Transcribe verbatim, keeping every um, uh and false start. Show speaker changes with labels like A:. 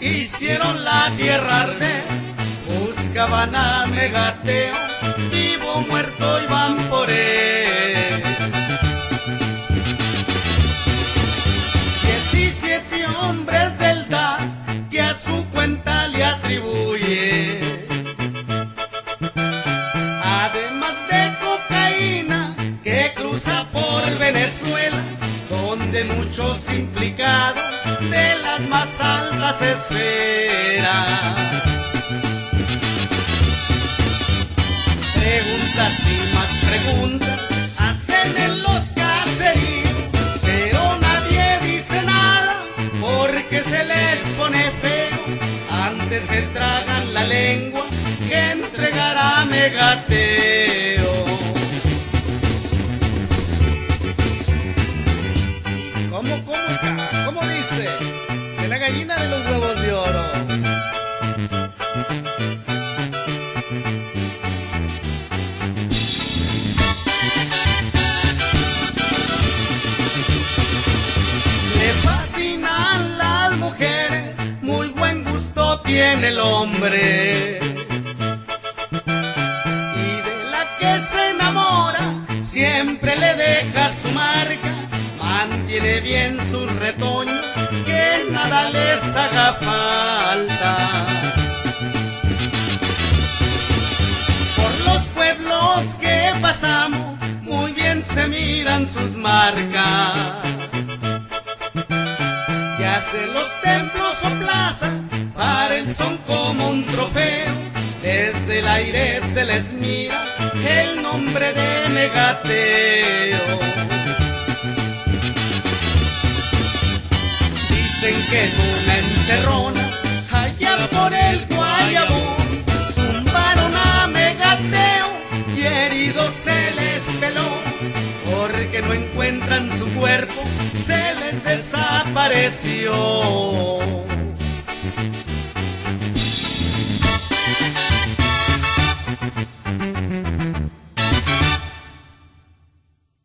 A: hicieron la tierra arder, buscaban a Megateo, vivo o muerto iban por él. Diecisiete hombres del D A S que a su cuenta le atribuye, además de cocaína que cruza por Venezuela, donde muchos implicados de las más altas esferas. Preguntas y más preguntas hacen en los caseríos, pero nadie dice nada porque se les pone feo. Antes se tragan la lengua que entregará Megateo. ¿Cómo, cómo, cómo dice? Se la gallina de los huevos de oro. Le fascinan las mujeres, muy buen gusto tiene el hombre, y de la que se enamora siempre le deja su marca. Mantiene bien su retoño, que nada les haga falta. Por los pueblos que pasamos, muy bien se miran sus marcas. Y hacen los templos o plazas para el son como un trofeo. Desde el aire se les mira el nombre de Megateo. Dicen que en una encerrona, allá por el Guayabú, tumbaron a Megateo y herido se les peló, porque no encuentran su cuerpo, se les desapareció.